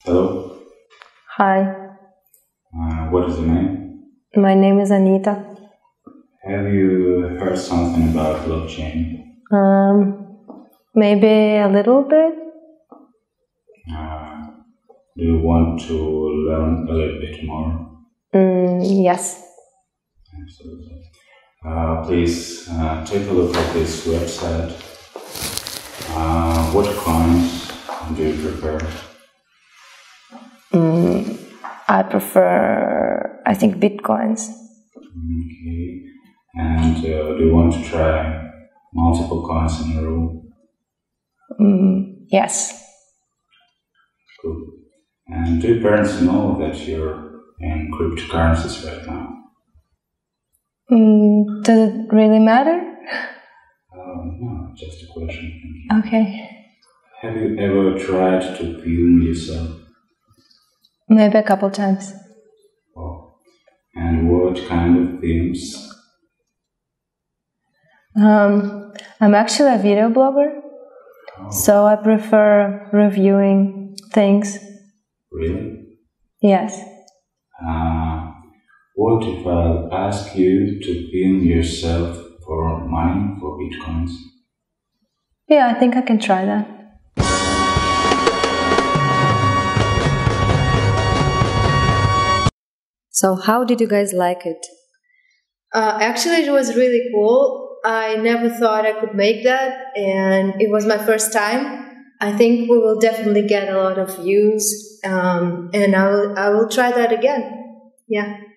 Hello, Hi, what is your name? my name is Anita. Have you heard something about blockchain? Maybe a little bit. Uh, do you want to learn a little bit more? Yes. Absolutely. Please take a look at this website. What coins do you prefer? I think Bitcoins. Okay. And do you want to try multiple coins in a row? Yes. Cool. And do your parents know that you're in cryptocurrencies right now? Does it really matter? No, just a question. Okay. Have you ever tried to film yourself? Maybe a couple times. Oh. And what kind of films? I'm actually a video blogger, so I prefer reviewing things. Really? Yes. What if I ask you to film yourself for money, for bitcoins? Yeah, I think I can try that. So how did you guys like it? Actually, it was really cool. I never thought I could make that, and it was my first time. I think we will definitely get a lot of views, and I will try that again. Yeah.